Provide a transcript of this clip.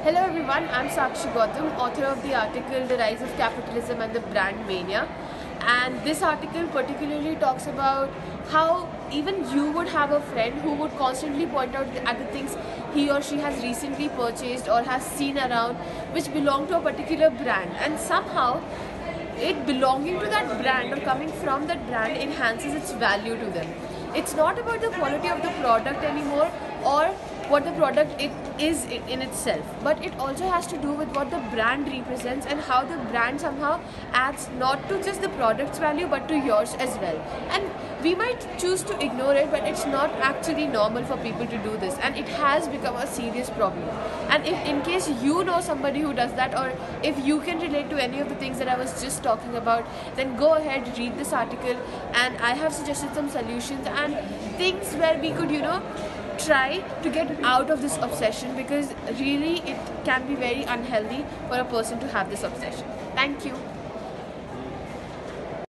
Hello everyone, I'm Sakshi Gautam, author of the article The Rise of Capitalism and the Brand Mania. And this article particularly talks about how even you would have a friend who would constantly point out at the things he or she has recently purchased or has seen around which belong to a particular brand, and somehow it belonging to that brand or coming from that brand enhances its value to them. It's not about the quality of the product anymore or what the product it is in itself, but it also has to do with what the brand represents and how the brand somehow adds not to just the product's value but to yours as well. And we might choose to ignore it, but it's not actually normal for people to do this, and it has become a serious problem. And if in case you know somebody who does that, or if you can relate to any of the things that I was just talking about, then go ahead, read this article, and I have suggested some solutions and things where we could try to get out of this obsession, because really it can be very unhealthy for a person to have this obsession. Thank you.